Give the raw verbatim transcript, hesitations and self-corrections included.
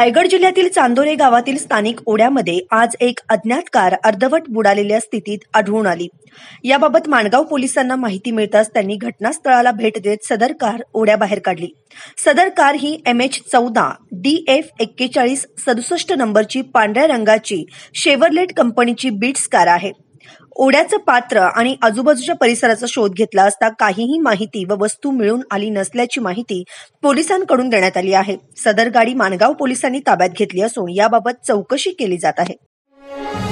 रायगड जिल्ह्यातील चांदोरे गावातील स्थानिक ओढ्यामध्ये आज एक अज्ञात कार अर्धवट बुडालेल्या स्थितीत आढळून आली। याबाबत माणगाव पोलिसांना माहिती मिळताच त्यांनी घटनास्थळाला भेट देत सदर कार ओढ्याबाहेर काढली। सदर कार ही एम एच चौदा डी एफ एक्केचाळीस सदुसष्ट नंबरची पांढऱ्या रंगाची शेवरलेट कंपनीची बीट्स कार आहे। ओढ्याचं पात्र आणि आजूबाजूच्या परिसराचा शोध घेतला असता काहीही माहिती व वस्तू मिळून आली नसल्याची माहिती पोलिसांकडून देण्यात आली आहे। सदर गाडी माणगाव पोलिसांनी ताब्यात घेतली असून याबाबत चौकशी केली जात आहे।